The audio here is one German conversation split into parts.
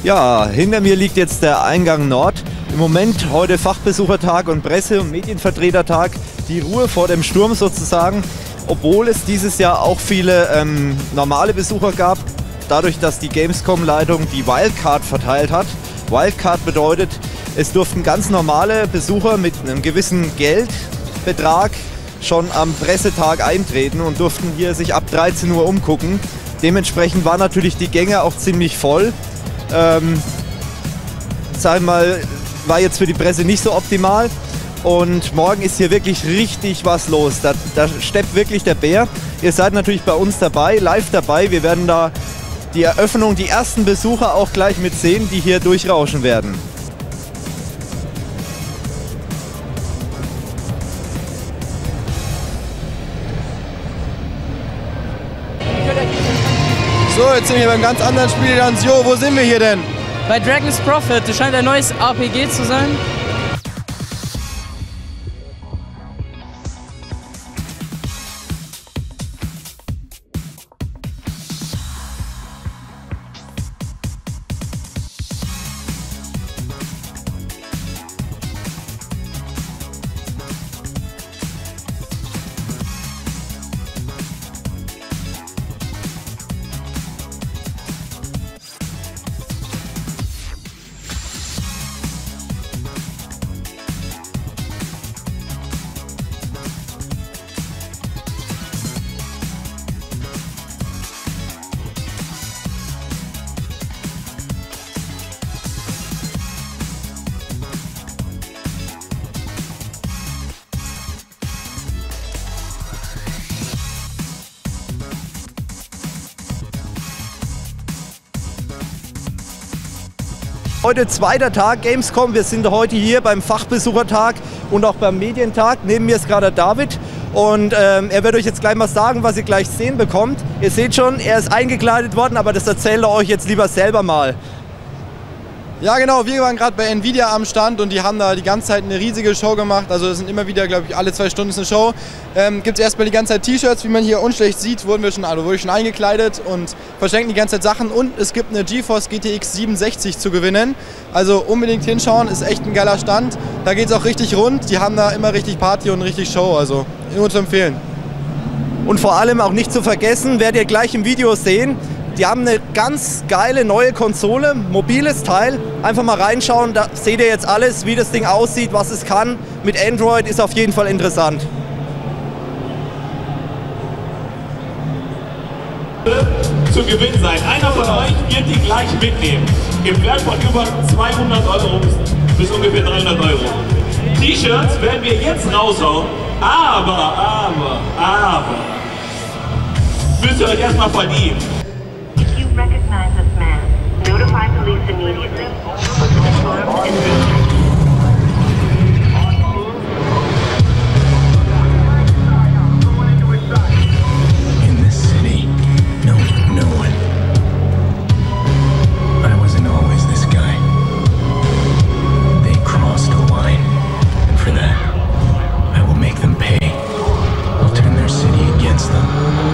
Ja, hinter mir liegt jetzt der Eingang Nord. Im Moment heute Fachbesuchertag und Presse- und Medienvertretertag. Die Ruhe vor dem Sturm sozusagen, obwohl es dieses Jahr auch viele normale Besucher gab, dadurch, dass die Gamescom-Leitung die Wildcard verteilt hat. Wildcard bedeutet, es durften ganz normale Besucher mit einem gewissen Geldbetrag schon am Pressetag eintreten und durften hier sich ab 13 Uhr umgucken. Dementsprechend war natürlich die Gänge auch ziemlich voll. Sag mal, war jetzt für die Presse nicht so optimal. Und morgen ist hier wirklich richtig was los. Da steppt wirklich der Bär. Ihr seid natürlich bei uns dabei, live dabei. Wir werden da die Eröffnung, die ersten Besucher auch gleich mit sehen, die hier durchrauschen werden. So, jetzt sind wir beim ganz anderen Spiel. Jo, wo sind wir hier denn? Bei Dragon's Prophet. Das scheint ein neues RPG zu sein. Heute zweiter Tag Gamescom. Wir sind heute hier beim Fachbesuchertag und auch beim Medientag. Neben mir ist gerade David und er wird euch jetzt gleich mal sagen, was ihr gleich sehen bekommt. Ihr seht schon, er ist eingekleidet worden, aber das erzählt er euch jetzt lieber selber mal. Ja genau, wir waren gerade bei Nvidia am Stand und die haben da die ganze Zeit eine riesige Show gemacht. Also es sind immer wieder, glaube ich, alle 2 Stunden eine Show. Gibt es erstmal die ganze Zeit T-Shirts, wie man hier unschlecht sieht, wurde ich schon eingekleidet und verschenken die ganze Zeit Sachen. Und es gibt eine GeForce GTX 760 zu gewinnen. Also unbedingt hinschauen, ist echt ein geiler Stand. Da geht es auch richtig rund, die haben da immer richtig Party und richtig Show, also nur zu empfehlen. Und vor allem auch nicht zu vergessen, werdet ihr gleich im Video sehen, die haben eine ganz geile neue Konsole, mobiles Teil. Einfach mal reinschauen, da seht ihr jetzt alles, wie das Ding aussieht, was es kann. Mit Android ist auf jeden Fall interessant. Zu gewinnen sein. Einer von euch wird die gleich mitnehmen. Im Wert von über 200 Euro bis ungefähr 300 Euro. T-Shirts werden wir jetzt raushauen, aber müsst ihr euch erstmal verdienen. Recognize this man. Notify police immediately. In this city, no one. I wasn't always this guy. They crossed a line, and for that, I will make them pay. I'll turn their city against them.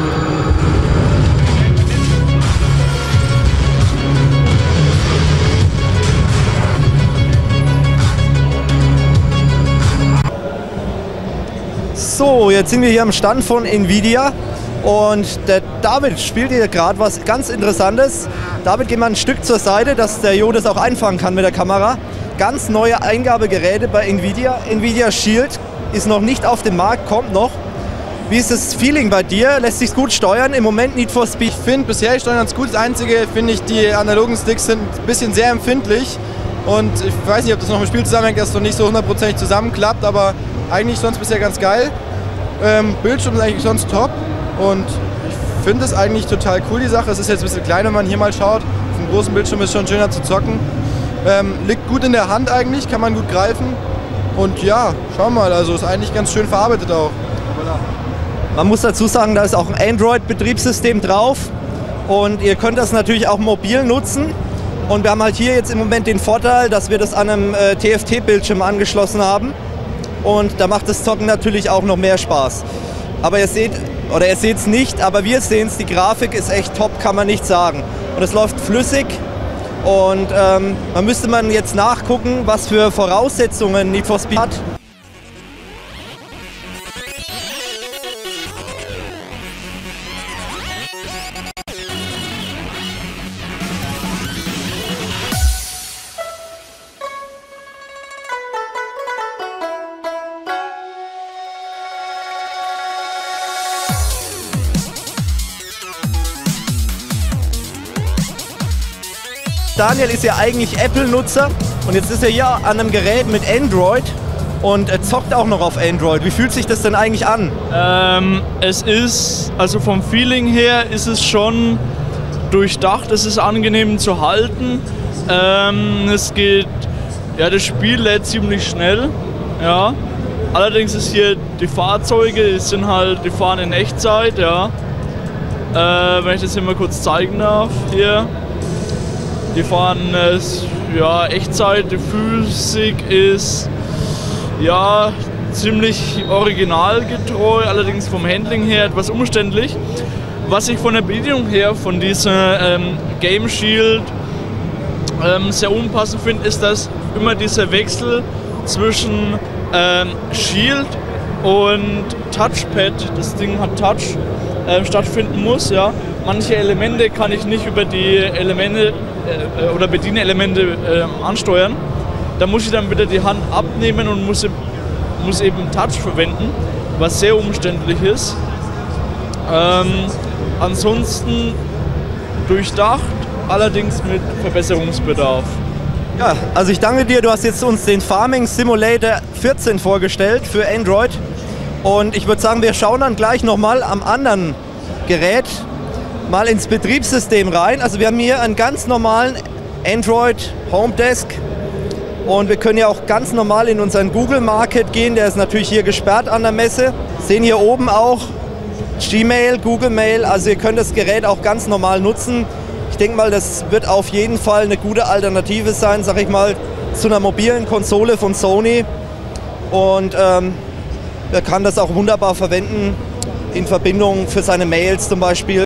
So, jetzt sind wir hier am Stand von Nvidia und der David spielt hier gerade was ganz Interessantes. David, geh mal ein Stück zur Seite, dass der Jo das auch einfangen kann mit der Kamera. Ganz neue Eingabegeräte bei Nvidia. Nvidia Shield ist noch nicht auf dem Markt, kommt noch. Wie ist das Feeling bei dir? Lässt sich gut steuern? Im Moment Need for Speed. Ich finde bisher, ich steuere ganz gut. Das Einzige, finde ich, die analogen Sticks sind ein bisschen sehr empfindlich. Und ich weiß nicht, ob das noch mit dem Spiel zusammenhängt, dass es noch nicht so 100% zusammenklappt, aber eigentlich sonst bisher ganz geil. Bildschirm ist eigentlich sonst top und ich finde es eigentlich total cool, die Sache. Es ist jetzt ein bisschen klein, wenn man hier mal schaut. Auf dem großen Bildschirm ist es schon schöner zu zocken. Liegt gut in der Hand eigentlich, kann man gut greifen. Und ja, schau mal, also ist eigentlich ganz schön verarbeitet auch. Man muss dazu sagen, da ist auch ein Android-Betriebssystem drauf und ihr könnt das natürlich auch mobil nutzen. Und wir haben halt hier jetzt im Moment den Vorteil, dass wir das an einem TFT-Bildschirm angeschlossen haben. Und da macht das Zocken natürlich auch noch mehr Spaß. Aber ihr seht es nicht, aber wir sehen es, die Grafik ist echt top, kann man nicht sagen. Und es läuft flüssig Und da müsste man jetzt nachgucken, was für Voraussetzungen Need for Speed hat. Daniel ist ja eigentlich Apple-Nutzer und jetzt ist er hier an einem Gerät mit Android und zockt auch noch auf Android. Wie fühlt sich das denn eigentlich an? Es ist, also vom Feeling her ist es schon durchdacht, es ist angenehm zu halten. Es geht, ja, das Spiel lädt ziemlich schnell, ja. Allerdings ist hier die Fahrzeuge, die fahren in Echtzeit, ja. Wenn ich das hier mal kurz zeigen darf, hier. Die fahren ja, Echtzeit, die Physik ist ja ziemlich originalgetreu, allerdings vom Handling her etwas umständlich. Was ich von der Bedienung her von dieser Game Shield sehr unpassend finde, ist, dass immer dieser Wechsel zwischen Shield und Touchpad, das Ding hat Touch, stattfinden muss. Ja. Manche Elemente kann ich nicht über die Elemente oder Bedienelemente ansteuern. Da muss ich dann wieder die Hand abnehmen und muss eben Touch verwenden, was sehr umständlich ist. Ansonsten durchdacht, allerdings mit Verbesserungsbedarf. Ja, also ich danke dir, du hast jetzt uns den Farming Simulator 14 vorgestellt für Android und ich würde sagen, wir schauen dann gleich nochmal am anderen Gerät mal ins Betriebssystem rein. Also wir haben hier einen ganz normalen Android Home Desk und wir können ja auch ganz normal in unseren Google Market gehen, der ist natürlich hier gesperrt an der Messe. Sehen hier oben auch Gmail, Google Mail, also ihr könnt das Gerät auch ganz normal nutzen. Ich denke mal, das wird auf jeden Fall eine gute Alternative sein, sag ich mal, zu einer mobilen Konsole von Sony und er kann das auch wunderbar verwenden in Verbindung für seine Mails zum Beispiel.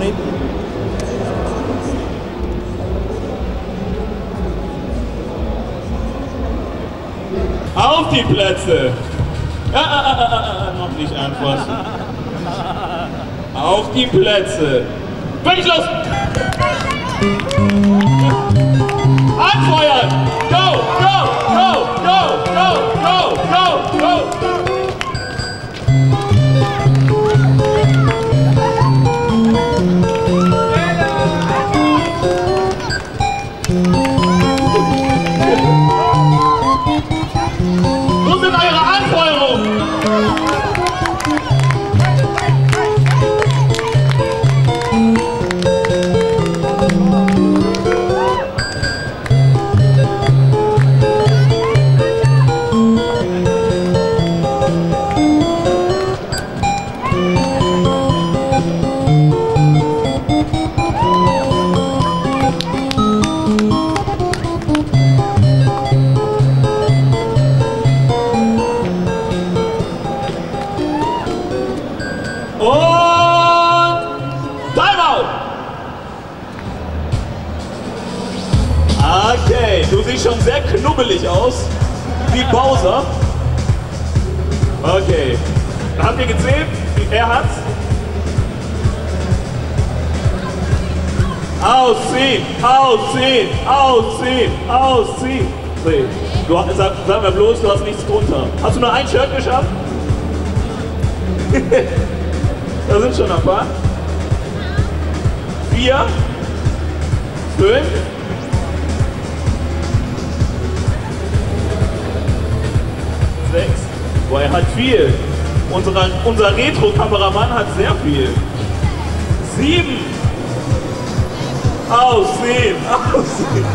Auf die Plätze! Noch nicht anfassen. Auf die Plätze! Fertig, los! Anfeuern! Go, go, go, go, go, go, go, go! Wo sind eure Anfeuerungen? Okay, du siehst schon sehr knubbelig aus, wie Bowser. Okay, habt ihr gezählt? Er hat's. Ausziehen, ausziehen, ausziehen, ausziehen. Sag mir bloß, du hast nichts drunter. Hast du nur ein Shirt geschafft? Da sind schon ein paar. 4, 5. 6. Boah, er hat viel. Unser Retro-Kameramann hat sehr viel. 7. Aussehen, aussehen.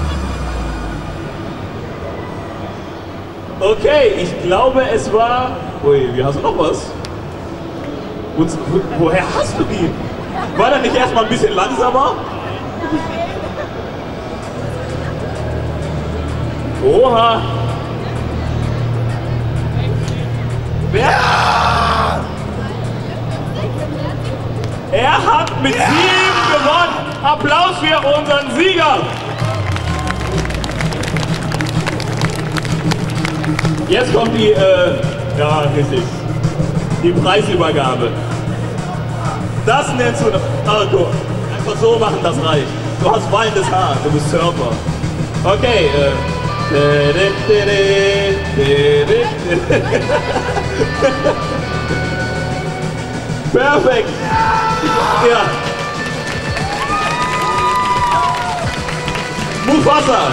Okay, ich glaube, es war... Ui, wie hast du noch was? Woher hast du die? War der nicht erstmal ein bisschen langsamer? Oha! Ja! Er hat mit 7 gewonnen! Applaus für unseren Sieger! Jetzt kommt die, ja, richtig, die Preisübergabe. Das nennst du, guck, einfach so machen, das reicht. Du hast wallendes Haar, du bist Surfer. Okay, perfekt. Ja. Mufasa.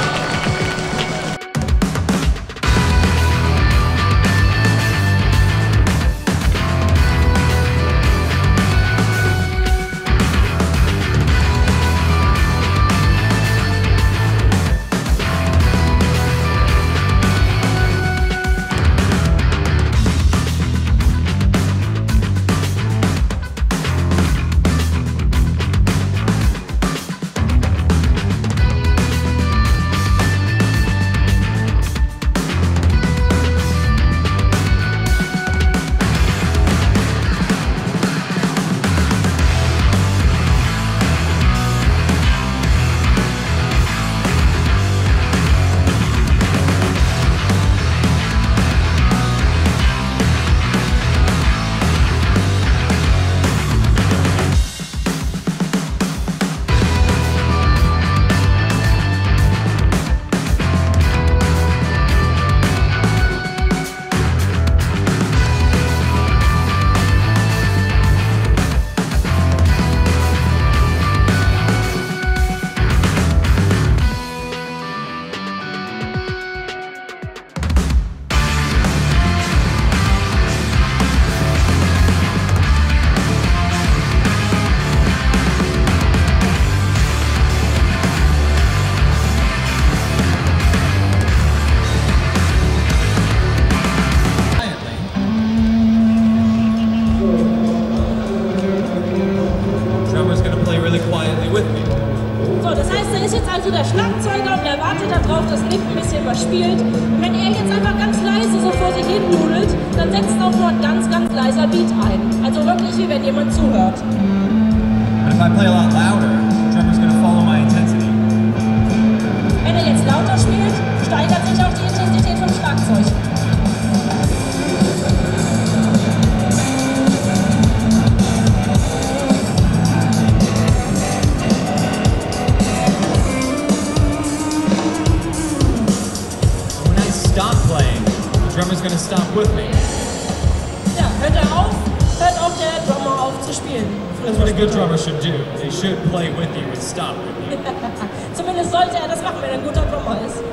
Der Schlagzeuger und er wartet darauf, dass Nick ein bisschen was spielt. Und wenn er jetzt einfach ganz leise so vor sich hin nudelt, dann setzt auch nur ein ganz, ganz leiser Beat ein. Also wirklich wie wenn jemand zuhört. But if I play a lot louder, the drummer's gonna follow my intensity. Wenn er jetzt lauter spielt, steigert sich auch die Intensität vom Schlagzeug. Stop playing, the drummer's gonna stop with me. Ja, hört er auf, hört auch der Drummer auf zu spielen. That's what a good drummer should do. They should play with you and stop with you. Zumindest sollte er das machen, wenn er ein guter Drummer ist.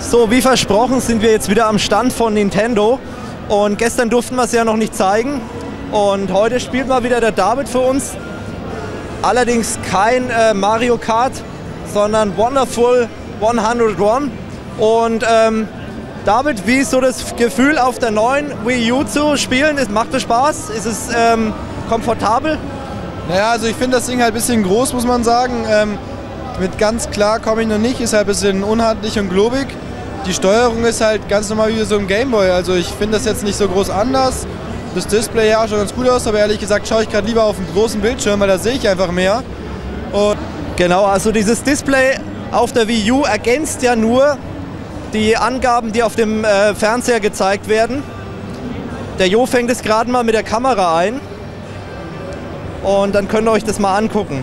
So, wie versprochen sind wir jetzt wieder am Stand von Nintendo und gestern durften wir es ja noch nicht zeigen und heute spielt mal wieder der David für uns. Allerdings kein Mario Kart, sondern Wonderful 101 und David, wie ist so das Gefühl auf der neuen Wii U zu spielen? Macht es Spaß? Ist es komfortabel? Naja, also ich finde das Ding halt ein bisschen groß, muss man sagen. Mit ganz klar komme ich noch nicht, ist halt ein bisschen unhandlich und globig. Die Steuerung ist halt ganz normal wie so ein Gameboy, also ich finde das jetzt nicht so groß anders. Das Display ja schon ganz gut aus, aber ehrlich gesagt schaue ich gerade lieber auf einen großen Bildschirm, weil da sehe ich einfach mehr. Und genau, also dieses Display auf der Wii U ergänzt ja nur die Angaben, die auf dem Fernseher gezeigt werden. Der Jo fängt es gerade mal mit der Kamera ein und dann könnt ihr euch das mal angucken.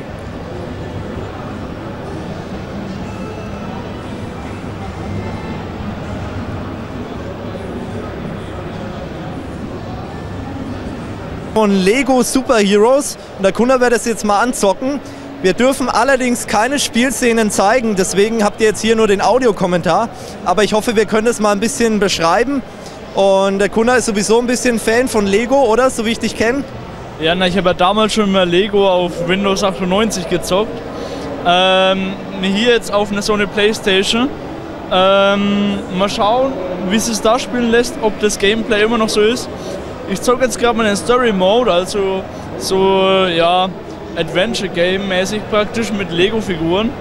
Von Lego Super Heroes und der Kunde wird das jetzt mal anzocken. Wir dürfen allerdings keine Spielszenen zeigen, deswegen habt ihr jetzt hier nur den Audiokommentar. Aber ich hoffe, wir können das mal ein bisschen beschreiben. Und der Kunde ist sowieso ein bisschen Fan von Lego, oder? So wie ich dich kenne. Ja, na, ich habe ja damals schon mal Lego auf Windows 98 gezockt. Hier jetzt auf so eine Playstation. Mal schauen, wie es sich da spielen lässt, ob das Gameplay immer noch so ist. Ich zocke jetzt gerade mal den Story Mode, also so ja, Adventure Game mäßig praktisch mit Lego Figuren.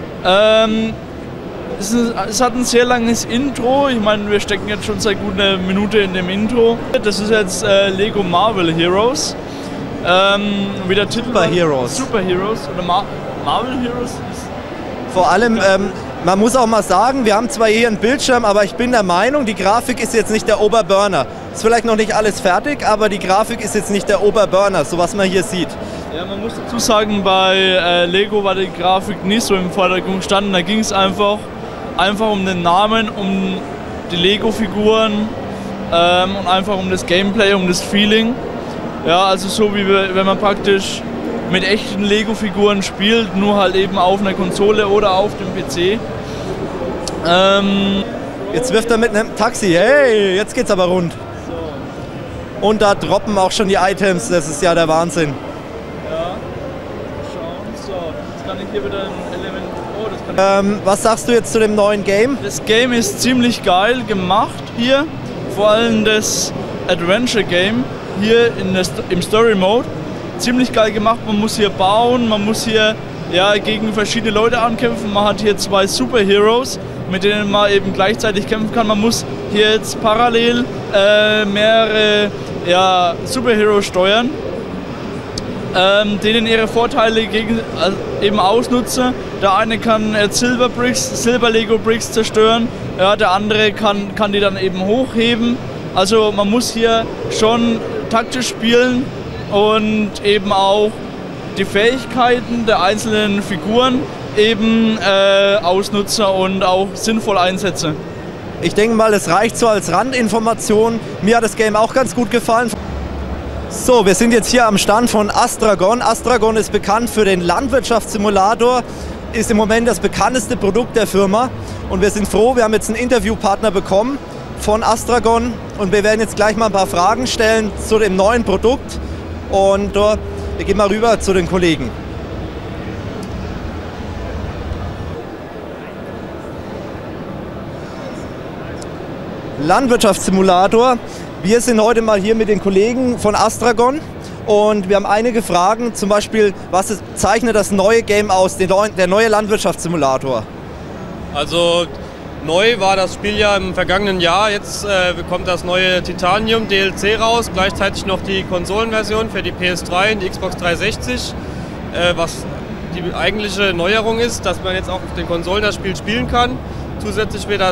Es hat ein sehr langes Intro, ich meine, wir stecken jetzt schon seit gut einer Minute in dem Intro. Das ist jetzt Lego Marvel Heroes. Wie der Titel Super Heroes. Super Heroes oder Marvel Heroes. Vor allem, man muss auch mal sagen, wir haben zwar hier einen Bildschirm, aber ich bin der Meinung, die Grafik ist jetzt nicht der Oberburner. Ist vielleicht noch nicht alles fertig, aber die Grafik ist jetzt nicht der Oberburner, so was man hier sieht. Ja, man muss dazu sagen, bei Lego war die Grafik nicht so im Vordergrund gestanden. Da ging es einfach um den Namen, um die Lego-Figuren und einfach um das Gameplay, um das Feeling. Ja, also so wie wenn man praktisch mit echten Lego-Figuren spielt, nur halt eben auf einer Konsole oder auf dem PC. Jetzt wirft er mit einem Taxi, hey, jetzt geht's aber rund. Und da droppen auch schon die Items, das ist ja der Wahnsinn. Ja, schauen, so, jetzt kann ich hier wieder ein Element, oh, das kann was sagst du jetzt zu dem neuen Game? Das Game ist ziemlich geil gemacht hier, vor allem das Adventure Game hier im Story Mode. Ziemlich geil gemacht, man muss hier bauen, man muss hier ja, gegen verschiedene Leute ankämpfen, man hat hier 2 Super Heroes, mit denen man eben gleichzeitig kämpfen kann. Man muss hier jetzt parallel mehrere ja, Superheroes steuern, denen ihre Vorteile eben ausnutzen. Der eine kann Silber Lego Bricks zerstören, ja, der andere kann die dann eben hochheben. Also man muss hier schon taktisch spielen und eben auch die Fähigkeiten der einzelnen Figuren eben ausnutzen und auch sinnvoll einsetzen. Ich denke mal, es reicht so als Randinformation. Mir hat das Game auch ganz gut gefallen. So, wir sind jetzt hier am Stand von Astragon. Astragon ist bekannt für den Landwirtschaftssimulator, ist im Moment das bekannteste Produkt der Firma. Und wir sind froh, wir haben jetzt einen Interviewpartner bekommen von Astragon und wir werden jetzt gleich mal ein paar Fragen stellen zu dem neuen Produkt. Und wir gehen mal rüber zu den Kollegen. Landwirtschaftssimulator. Wir sind heute mal hier mit den Kollegen von Astragon und wir haben einige Fragen, zum Beispiel, was zeichnet das neue Game aus, der neue Landwirtschaftssimulator? Also neu war das Spiel ja im vergangenen Jahr, jetzt kommt das neue Titanium DLC raus, gleichzeitig noch die Konsolenversion für die PS3 und die Xbox 360, was die eigentliche Neuerung ist, dass man jetzt auch auf den Konsolen das Spiel spielen kann. Zusätzlich wird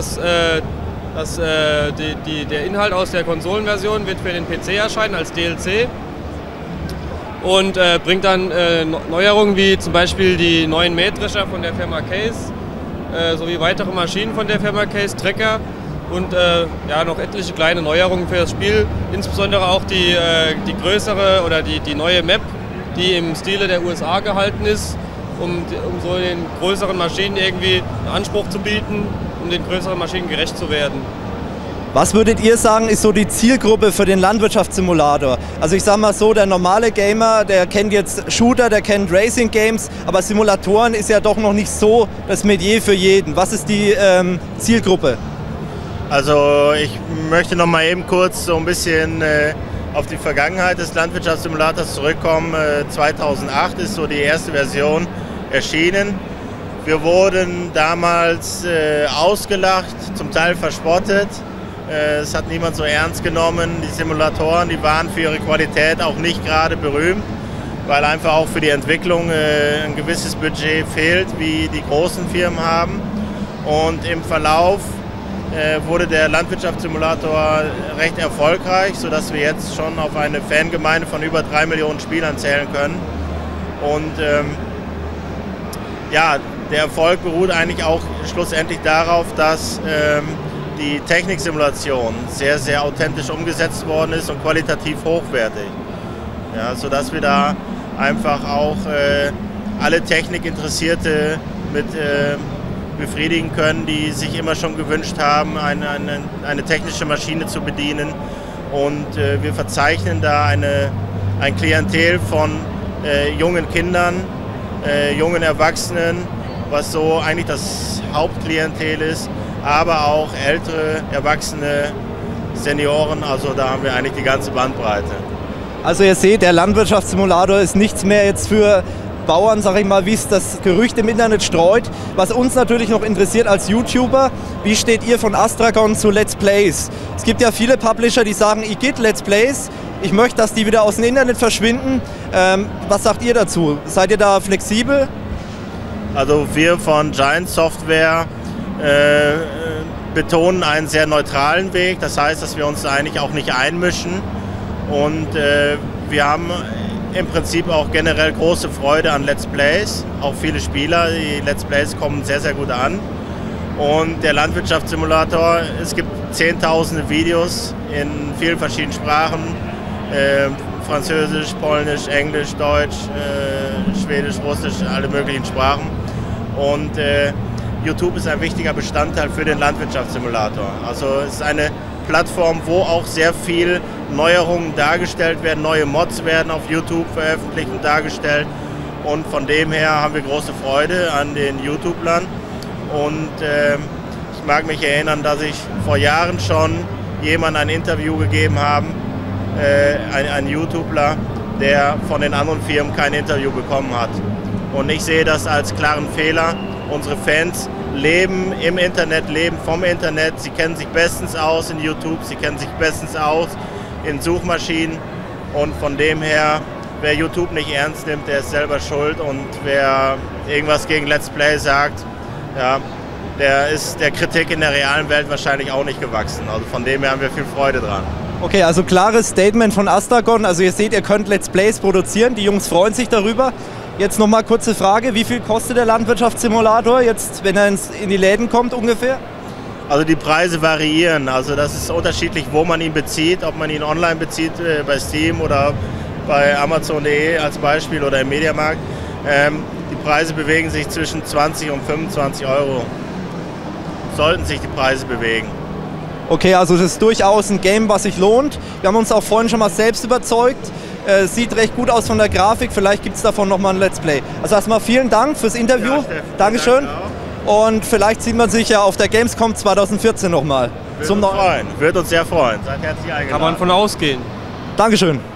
der Inhalt aus der Konsolenversion wird für den PC erscheinen als DLC und bringt dann Neuerungen wie zum Beispiel die neuen Mähdrescher von der Firma Case sowie weitere Maschinen von der Firma Case, Trecker und ja, noch etliche kleine Neuerungen für das Spiel, insbesondere auch die größere oder die neue Map, die im Stile der USA gehalten ist, um so den größeren Maschinen irgendwie einen Anspruch zu bieten, um den größeren Maschinen gerecht zu werden. Was würdet ihr sagen, ist so die Zielgruppe für den Landwirtschaftssimulator? Also ich sage mal so, der normale Gamer, der kennt jetzt Shooter, der kennt Racing Games, aber Simulatoren ist ja doch noch nicht so das Metier für jeden. Was ist die Zielgruppe? Also ich möchte noch mal eben kurz so ein bisschen auf die Vergangenheit des Landwirtschaftssimulators zurückkommen. 2008 ist so die erste Version erschienen. Wir wurden damals ausgelacht, zum Teil verspottet. Es hat niemand so ernst genommen. Die Simulatoren, die waren für ihre Qualität auch nicht gerade berühmt, weil einfach auch für die Entwicklung ein gewisses Budget fehlt, wie die großen Firmen haben. Und im Verlauf wurde der Landwirtschaftssimulator recht erfolgreich, sodass wir jetzt schon auf eine Fangemeinde von über 3 Millionen Spielern zählen können. Und ja, der Erfolg beruht eigentlich auch schlussendlich darauf, dass die Techniksimulation sehr, sehr authentisch umgesetzt worden ist und qualitativ hochwertig. Ja, sodass wir da einfach auch alle Technikinteressierte mit befriedigen können, die sich immer schon gewünscht haben, eine technische Maschine zu bedienen. Und wir verzeichnen da ein Klientel von jungen Kindern, jungen Erwachsenen, was so eigentlich das Hauptklientel ist, aber auch ältere, Erwachsene, Senioren, also da haben wir eigentlich die ganze Bandbreite. Also ihr seht, der Landwirtschaftssimulator ist nichts mehr jetzt für Bauern, sag ich mal, wie es das Gerücht im Internet streut. Was uns natürlich noch interessiert als YouTuber, wie steht ihr von Astragon zu Let's Plays? Es gibt ja viele Publisher, die sagen, ich geht Let's Plays, ich möchte, dass die wieder aus dem Internet verschwinden. Was sagt ihr dazu? Seid ihr da flexibel? Also wir von Giant Software betonen einen sehr neutralen Weg. Das heißt, dass wir uns eigentlich auch nicht einmischen. Und wir haben im Prinzip auch generell große Freude an Let's Plays. Auch viele Spieler, die Let's Plays kommen sehr, sehr gut an. Und der Landwirtschaftssimulator, es gibt zehntausende Videos in vielen verschiedenen Sprachen. Französisch, Polnisch, Englisch, Deutsch, Schwedisch, Russisch, alle möglichen Sprachen. Und YouTube ist ein wichtiger Bestandteil für den Landwirtschaftssimulator. Also es ist eine Plattform, wo auch sehr viel Neuerungen dargestellt werden, neue Mods werden auf YouTube veröffentlicht und dargestellt. Und von dem her haben wir große Freude an den YouTubern. Und ich mag mich erinnern, dass ich vor Jahren schon jemandem ein Interview gegeben habe, ein YouTuber, der von den anderen Firmen kein Interview bekommen hat. Und ich sehe das als klaren Fehler. Unsere Fans leben im Internet, leben vom Internet. Sie kennen sich bestens aus in YouTube, sie kennen sich bestens aus in Suchmaschinen. Und von dem her, wer YouTube nicht ernst nimmt, der ist selber schuld. Und wer irgendwas gegen Let's Play sagt, ja, der ist der Kritik in der realen Welt wahrscheinlich auch nicht gewachsen. Also von dem her haben wir viel Freude dran. Okay, also klares Statement von Astragon. Also ihr seht, ihr könnt Let's Plays produzieren. Die Jungs freuen sich darüber. Jetzt nochmal kurze Frage, wie viel kostet der Landwirtschaftssimulator jetzt, wenn er in die Läden kommt ungefähr? Also die Preise variieren, also das ist unterschiedlich, wo man ihn bezieht, ob man ihn online bezieht, bei Steam oder bei Amazon.de als Beispiel oder im Mediamarkt. Die Preise bewegen sich zwischen 20 und 25 Euro. Sollten sich die Preise bewegen. Okay, also das ist durchaus ein Game, was sich lohnt. Wir haben uns auch vorhin schon mal selbst überzeugt. Sieht recht gut aus von der Grafik, vielleicht gibt es davon nochmal ein Let's Play. Also erstmal vielen Dank fürs Interview, ja, Dankeschön. Und vielleicht sieht man sich ja auf der Gamescom 2014 nochmal. Wird uns sehr freuen. Seid herzlich eingeladen. Kann man von ausgehen. Dankeschön.